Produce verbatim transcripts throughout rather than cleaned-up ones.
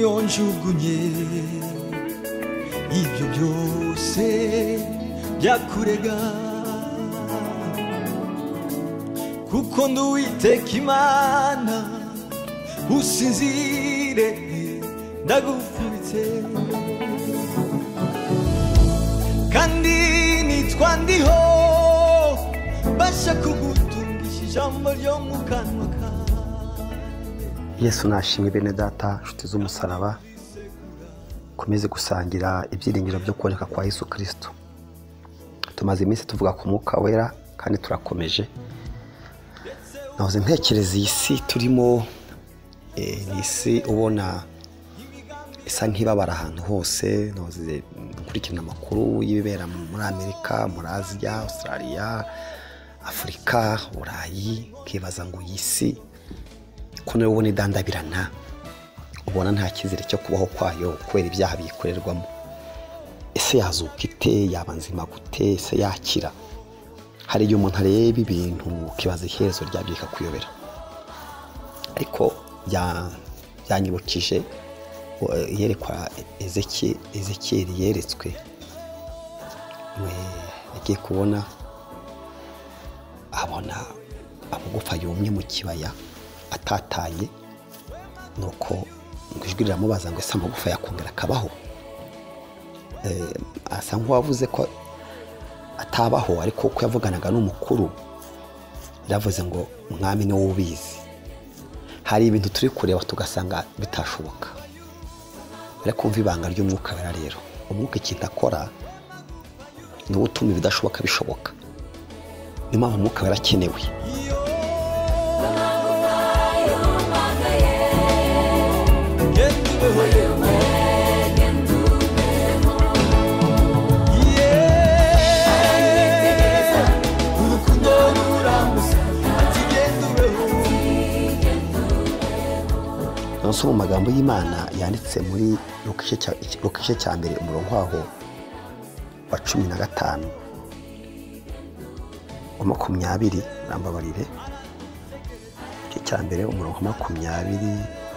niyo njugunye ibyo byose byakurega kuko nduwiteka Imana usinzire ndagufubitse kandi nitwa ndiho basha kugutungisha ijambo ryo mu kanwa kawe. Yesu nashimwe bene data nshuti z'umusaraba, komeze gusangira ibyiringiro byo kuboneka kwa Yesu Kristo. Tumaze iminsi tuvuga ku Umwuka Wera kandi turakomeje. Nahoze ntekereza iyi si turimo, eh, ni isi ubona isa nk'ibabara ahantu hose. Nahoze nkurikirana amakuru y'ibibera muri Amerika, muri Aziya, Australia, Afurika, Burayi, kibaza ngo iyi si ko nawe ubona idandabirana, ubona nta kizere cyo kubaho kwayo kubera ibyaha bikorerwamo. Ese yazuka ite? Yaba nzima gute? Ese yakira? Hari igihe umuntu areba ibintu ukibaza iherezo ryabyo bikakuyobera. Ariko byanyibukije yerekwa Ezekiyeli yeretswe, we yagiye kubona abona amagufa yumye mu kibaya atataye, nuko ngo ijwi riramubaza ngo ese amagufa yakongera akabaho? Asa nk'uwavuze ko atabaho, ariko uko yavuganaga n'umukuru yaravuze ngo mwami ni wowe ubizi. Hari ibintu turi kureba tugasanga bitashoboka, ariko umva ibanga ry'Umwuka Wera rero. Umwuka ikintu akora ni utuma ibidashoboka bishoboka. Ni mpamvu Umwuka Wera akenewe. Nonse mu magambo y'Imana yanditse muri Luka cya mbere umurongo waho wa cumi na gatanu wa makumyabiri, rambabarire cya mbere umurongo wa makumyabiri,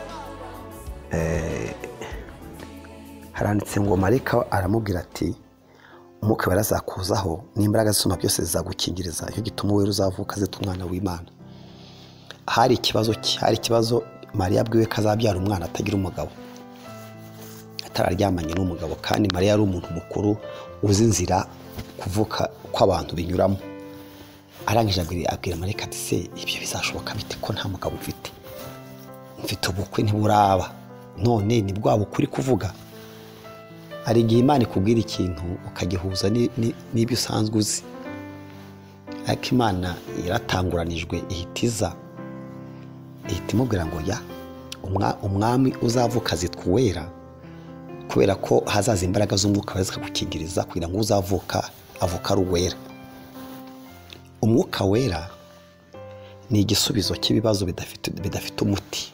eh, haranditse ngo Marayika aramubwira ati Umwuka Wera azakuzaho n'imbaraga z'isumba byose zizagukingiriza, icyo gituma Uwera uzavuka azitwa Umwana w'Imana. Hari ikibazo hari ikibazo Mariya abwiwe ko azabyara umwana atagira umugabo, atararyamanye n'umugabo, kandi Mariya yari umuntu mukuru uzi inzira kuvuka kw'abantu binyuramo. Arangije abwira Marayika ati se ibyo bizashoboka bite ko nta mugabo mfite? Mfite ubukwe ntiburaba, none ni bwa bukuri kuvuga. Hari igihe Imana ikubwira ikintu ukagihuza n'ibyo usanzwe uzi, ariko Imana iratanguranijwe ihitiza ihita imubwira ngo ya umwami uzavuka azitwa Uwera, kubera ko hazaza imbaraga z'Umwuka Wera zikagukingiriza kugira ngo uzavuka avuka ari Uwera. Umwuka Wera ni igisubizo cy'ibibazo bidafite bidafite umuti,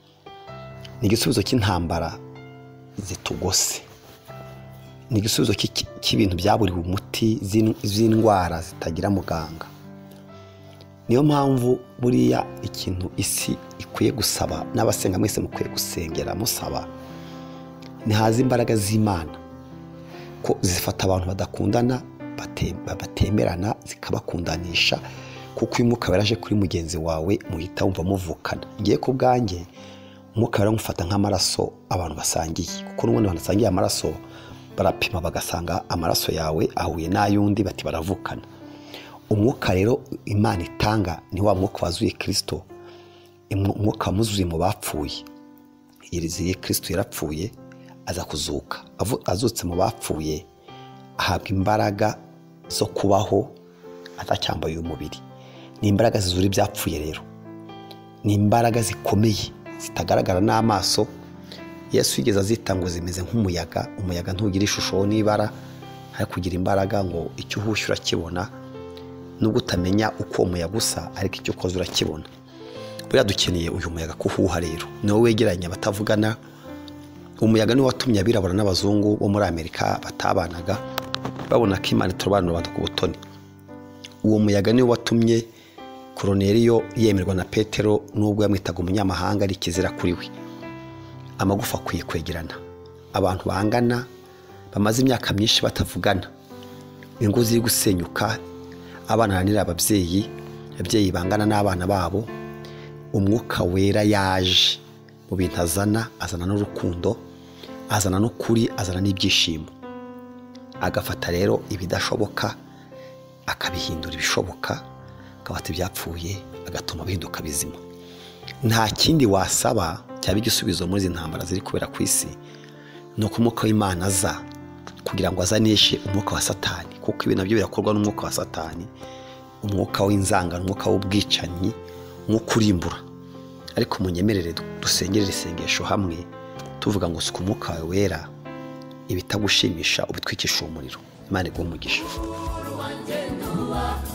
ni igisubizo cy'intambara zitugose, ni igisubizo cy'ibintu byaburiwe umuti, z'indwara zitagira muganga. Niyo mpamvu buriya ikintu isi ikwiye gusaba, n'abasenga mwese mukwiye gusengera musaba, ni haza imbaraga z'Imana ko zifata abantu badakundana batemerana zikabakundanisha, kuko uyu Mwuka Wera aje kuri mugenzi wawe muhita wumva muvukana. Ngiye ku bwanjye Umwuka Wera mufata nk'amaraso abantu basangiye, kuko n'ubundi banasangiye amaraso barapima bagasanga amaraso yawe ahuye n'ayundi bati baravukana. Umwuka rero Imana itanga ni wa mwuka wazuye Kristo, umwuka wamuzuye mu bapfuye. Yiriziye Kristo yarapfuye aza kuzuka, azutse mu bapfuye ahabwa imbaraga zo kubaho atacyambaye umubiri. Ni imbaraga zizura ibyapfuye rero, ni imbaraga zikomeye zitagaragara n'amaso. Yesu yigeze azita ngo zimeze nk'umuyaga. Umuyaga ntugira ishusho n'ibara, hari kugira imbaraga ngo icyo uhusha urakibona, nubwo utamenya uko umuyaga usa, ariko icyo ukoze urakibona. Buriya dukeneye uyu muyaga kuhuha rero, niwo wegeranya batavugana. Umuyaga niwo watumye abirabura n'abazungu bo muri Amerika batabanaga, babona ko Imana iturobanura abantu ku butoni. Uwo muyaga niwo watumye Korneliyo yemerwa na Petero, nubwo yamwitaga umunyamahanga ari kizira kuri we. amagufa akwiye kwegerana, abantu bangana bamaze imyaka myinshi batavugana, ingo ziri gusenyuka, abana bananira ababyeyi, ababyeyi bangana n'abana babo. Umwuka Wera yaje mu bintu azana, azana n'urukundo, azana n'ukuri, azana n'ibyishimo, agafata rero ibidashoboka akabihindura ibishoboka, akabata ibyapfuye agatuma bihinduka bizima. Nta kindi wasaba cyaba igisubizo muri izi ntambara ziri kubera ku isi, ni uko umwuka w'Imana aza kugira ngo azanishe umwuka wa Satani, kuko ibi nabyo birakorwa n'umwuka wa Satani, umwuka w'inzangano, umwuka w'ubwicanyi, umwuka urimbura. Ariko munyemerere dusengerere isengesho hamwe tuvuga ngo suka umwuka wawe wera, ibitagushimisha ubitwikisha umuriro. Imana iguhe umugisha.